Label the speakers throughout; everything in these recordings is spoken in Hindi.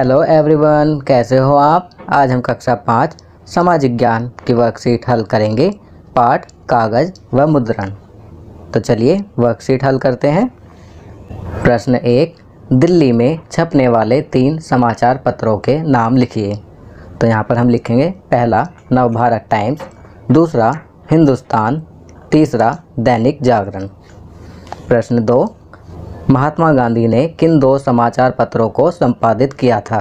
Speaker 1: हेलो एवरीवन, कैसे हो आप। आज हम कक्षा 5 सामाजिक ज्ञान की वर्कशीट हल करेंगे, पाठ कागज़ व मुद्रण। तो चलिए वर्कशीट हल करते हैं। प्रश्न 1, दिल्ली में छपने वाले 3 समाचार पत्रों के नाम लिखिए। तो यहाँ पर हम लिखेंगे पहला नवभारत टाइम्स, दूसरा हिंदुस्तान, तीसरा दैनिक जागरण। प्रश्न 2, महात्मा गांधी ने किन 2 समाचार पत्रों को संपादित किया था।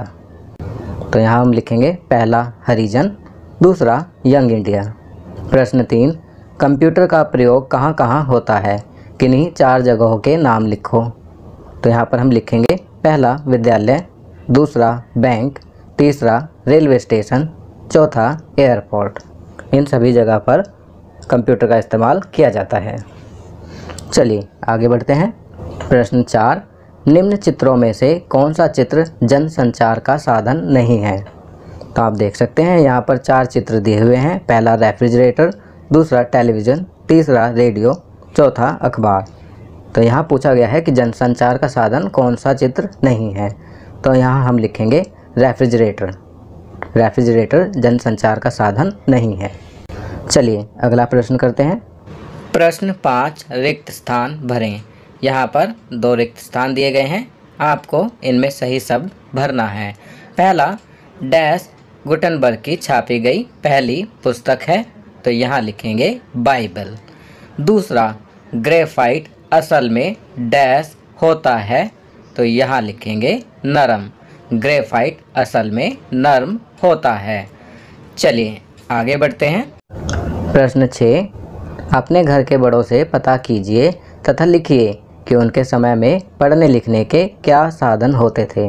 Speaker 1: तो यहाँ हम लिखेंगे पहला हरिजन, दूसरा यंग इंडिया। प्रश्न 3, कंप्यूटर का प्रयोग कहाँ कहाँ होता है, किन्हीं 4 जगहों के नाम लिखो। तो यहाँ पर हम लिखेंगे पहला विद्यालय, दूसरा बैंक, तीसरा रेलवे स्टेशन, चौथा एयरपोर्ट। इन सभी जगह पर कंप्यूटर का इस्तेमाल किया जाता है। चलिए आगे बढ़ते हैं। प्रश्न 4, निम्न चित्रों में से कौन सा चित्र जनसंचार का साधन नहीं है। तो आप देख सकते हैं यहाँ पर 4 चित्र दिए हुए हैं। पहला रेफ्रिजरेटर, दूसरा टेलीविज़न, तीसरा रेडियो, चौथा अखबार। तो यहाँ पूछा गया है कि जनसंचार का साधन कौन सा चित्र नहीं है। तो यहाँ हम लिखेंगे रेफ्रिजरेटर। रेफ्रिजरेटर जनसंचार का साधन नहीं है। चलिए अगला प्रश्न करते हैं। प्रश्न 5, रिक्त स्थान भरें। यहाँ पर 2 रिक्त स्थान दिए गए हैं, आपको इनमें सही शब्द भरना है। पहला डैश गुटनबर्ग की छापी गई पहली पुस्तक है, तो यहाँ लिखेंगे बाइबल। दूसरा ग्रेफाइट असल में डैश होता है, तो यहाँ लिखेंगे नरम। ग्रेफाइट असल में नरम होता है। चलिए आगे बढ़ते हैं। प्रश्न 6, अपने घर के बड़ों से पता कीजिए तथा लिखिए कि उनके समय में पढ़ने लिखने के क्या साधन होते थे।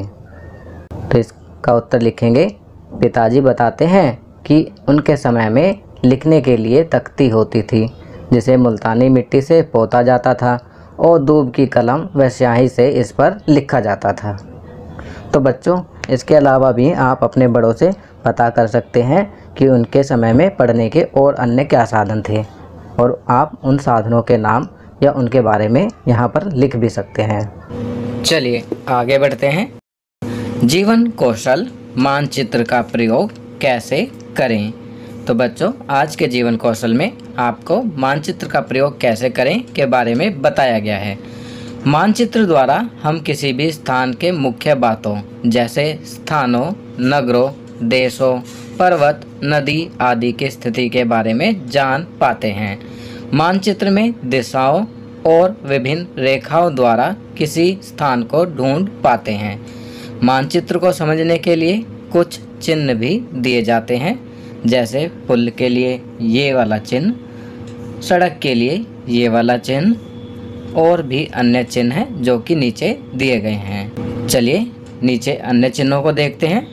Speaker 1: तो इसका उत्तर लिखेंगे पिताजी बताते हैं कि उनके समय में लिखने के लिए तख्ती होती थी, जिसे मुल्तानी मिट्टी से पोता जाता था और दूब की कलम व स्याही से इस पर लिखा जाता था। तो बच्चों, इसके अलावा भी आप अपने बड़ों से पता कर सकते हैं कि उनके समय में पढ़ने के और अन्य क्या साधन थे, और आप उन साधनों के नाम या उनके बारे में यहाँ पर लिख भी सकते हैं। चलिए आगे बढ़ते हैं। जीवन कौशल मानचित्र का प्रयोग कैसे करें। तो बच्चों, आज के जीवन कौशल में आपको मानचित्र का प्रयोग कैसे करें के बारे में बताया गया है। मानचित्र द्वारा हम किसी भी स्थान के मुख्य बातों जैसे स्थानों, नगरों, देशों, पर्वत, नदी आदि की स्थिति के बारे में जान पाते हैं। मानचित्र में दिशाओं और विभिन्न रेखाओं द्वारा किसी स्थान को ढूंढ पाते हैं। मानचित्र को समझने के लिए कुछ चिन्ह भी दिए जाते हैं, जैसे पुल के लिए ये वाला चिन्ह, सड़क के लिए ये वाला चिन्ह, और भी अन्य चिन्ह हैं जो कि नीचे दिए गए हैं। चलिए नीचे अन्य चिन्हों को देखते हैं।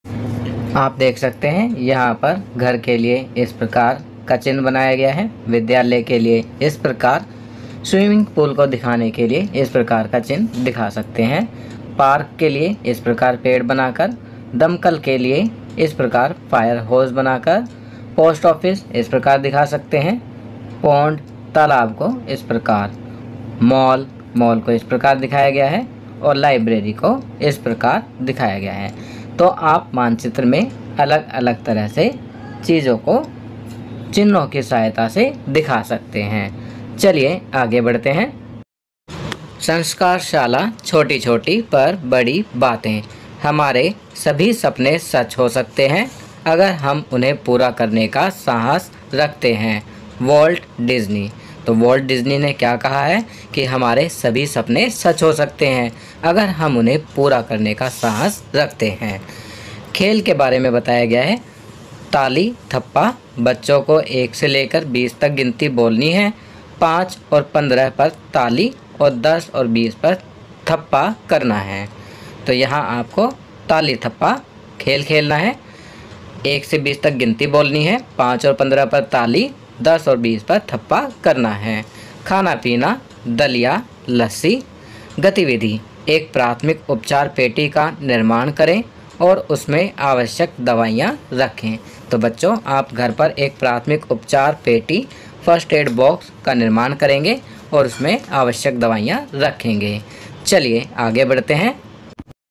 Speaker 1: आप देख सकते हैं यहाँ पर घर के लिए इस प्रकार का चिन्ह बनाया गया है, विद्यालय के लिए इस प्रकार, स्विमिंग पूल को दिखाने के लिए इस प्रकार का चिन्ह दिखा सकते हैं, पार्क के लिए इस प्रकार पेड़ बनाकर, दमकल के लिए इस प्रकार फायर होज बनाकर, पोस्ट ऑफिस इस प्रकार दिखा सकते हैं, पौंड तालाब को इस प्रकार, मॉल को इस प्रकार दिखाया गया है, और लाइब्रेरी को इस प्रकार दिखाया गया है। तो आप मानचित्र में अलग अलग तरह से चीज़ों को चिन्हों की सहायता से दिखा सकते हैं। चलिए आगे बढ़ते हैं। संस्कारशाला छोटी छोटी पर बड़ी बातें। हमारे सभी सपने सच हो सकते हैं अगर हम उन्हें पूरा करने का साहस रखते हैं। Walt Disney. तो वॉल्ट डिज्नी ने क्या कहा है कि हमारे सभी सपने सच हो सकते हैं अगर हम उन्हें पूरा करने का साहस रखते हैं। खेल के बारे में बताया गया है, ताली थप्पा। बच्चों को 1 से लेकर 20 तक गिनती बोलनी है। 5 और 15 पर ताली और 10 और 20 पर थप्पा करना है। तो यहाँ आपको ताली थप्पा खेल खेलना है। 1 से 20 तक गिनती बोलनी है, 5 और 15 पर ताली, 10 और 20 पर थप्पा करना है। खाना पीना, दलिया, लस्सी। गतिविधि, एक प्राथमिक उपचार पेटी का निर्माण करें और उसमें आवश्यक दवाइयाँ रखें। तो बच्चों, आप घर पर एक प्राथमिक उपचार पेटी, फर्स्ट एड बॉक्स का निर्माण करेंगे और उसमें आवश्यक दवाइयाँ रखेंगे। चलिए आगे बढ़ते हैं।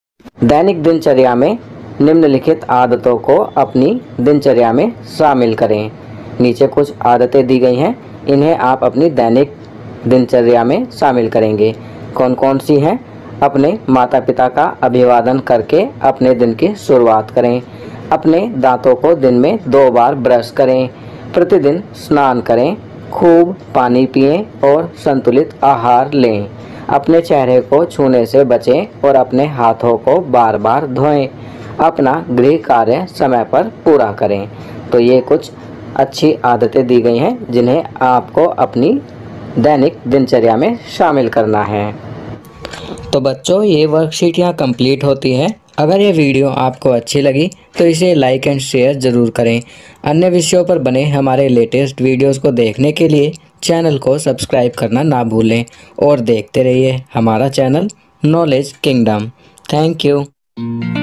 Speaker 1: दैनिक दिनचर्या में निम्नलिखित आदतों को अपनी दिनचर्या में शामिल करें। नीचे कुछ आदतें दी गई हैं, इन्हें आप अपनी दैनिक दिनचर्या में शामिल करेंगे। कौन कौन सी हैं? अपने माता पिता का अभिवादन करके अपने दिन की शुरुआत करें। अपने दांतों को दिन में 2 बार ब्रश करें। प्रतिदिन स्नान करें। खूब पानी पिएं और संतुलित आहार लें। अपने चेहरे को छूने से बचें और अपने हाथों को बार बार धोएं। अपना गृह कार्य समय पर पूरा करें। तो ये कुछ अच्छी आदतें दी गई हैं जिन्हें आपको अपनी दैनिक दिनचर्या में शामिल करना है। तो बच्चों, ये वर्कशीट यहाँ कंप्लीट होती है। अगर ये वीडियो आपको अच्छी लगी तो इसे लाइक एंड शेयर ज़रूर करें। अन्य विषयों पर बने हमारे लेटेस्ट वीडियोस को देखने के लिए चैनल को सब्सक्राइब करना ना भूलें और देखते रहिए हमारा channel knowledge kingdom. Thank you.